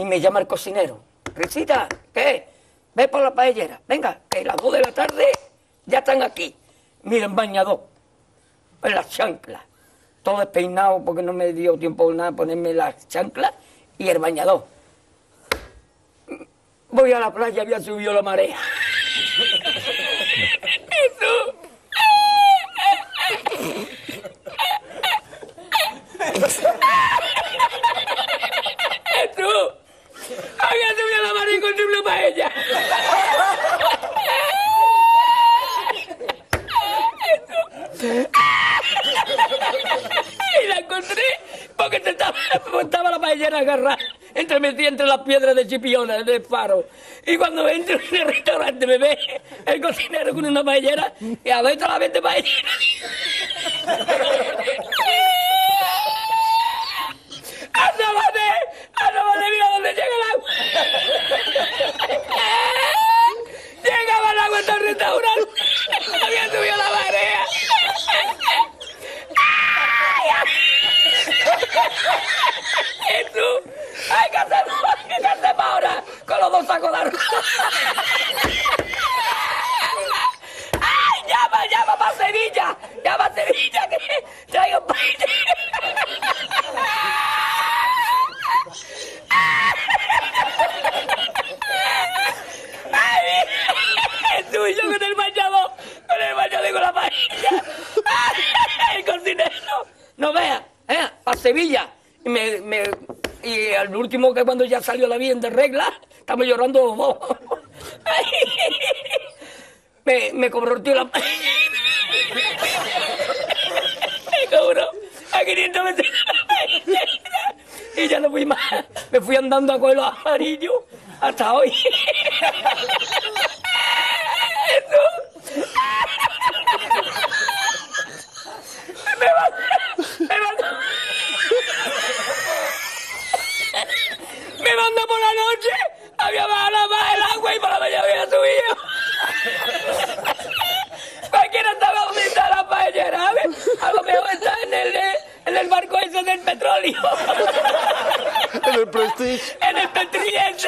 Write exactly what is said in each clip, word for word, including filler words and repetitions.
Y me llama el cocinero. Risita, ¿qué? Ve por la paellera. Venga, que las dos de la tarde ya están aquí. Miren, bañador. En las chanclas. Todo despeinado porque no me dio tiempo nada ponerme las chanclas y el bañador. Voy a la playa, había subido la marea. Jesús. Jesús. Había subido la marea y encontré una paella. Y la encontré porque te estaba, estaba la paellera agarrada entre metida entre las piedras de Chipiona, del faro. Y cuando entro en el restaurante me ve el cocinero con una paellera y adentro la vende paellera. ¡Asómate! ¡Asómate! ¡Mira dónde llega el agua! Llegaba el agua hasta el restaurante. Había subido la marea. Jesús, hay que hacer, hay que hacer ahora con los dos sacos de arroz. ¡Ay, llama, llama para Sevilla! ¡Llama a Sevilla que traigo paella! ¡Ay, Jesús, y yo con el bañador, con el bañador y con la paella! ¡Ay, el cocinero! No vea, ¿eh? Para Sevilla. Y, me, me, y al último, que cuando ya salió la bien de regla, estamos llorando los dos. me, me cobró el tío la... me cobró a quinientos veces y ya no fui más. Me fui andando a coger los amarillos hasta hoy. Eso. me va, me va. Me manda por la noche, había bajado más el agua y por la mañana había subido. Cualquiera estaba donde está la paellera, ¿sabes? A lo mejor está en el, en el barco ese del petróleo. En el Prestige. En el Petriense.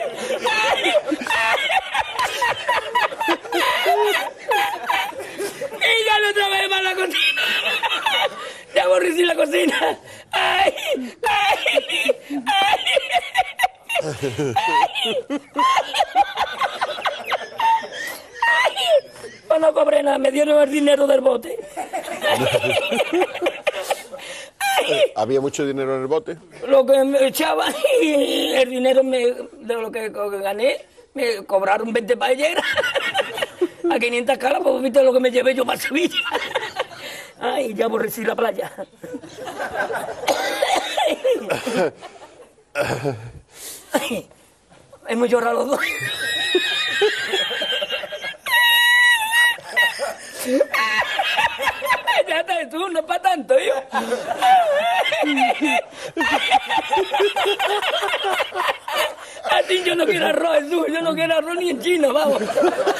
Y ya no trabajé más la cocina. Ya aborrecí la cocina. Ay, ay, ay. Pues no cobré nada, me dieron el dinero del bote. ¿Había mucho dinero en el bote? Lo que me echaban y el dinero me, de lo que gané, me cobraron veinte paelleras. A quinientas caras, pues viste lo que me llevé yo para Sevilla. Ay, ya aborrecí la playa. Ay, hemos llorado los dos. Ya está, tú, no es para tanto, yo. Así yo no quiero arroz, Jesús, yo no quiero arroz ni en China, vamos.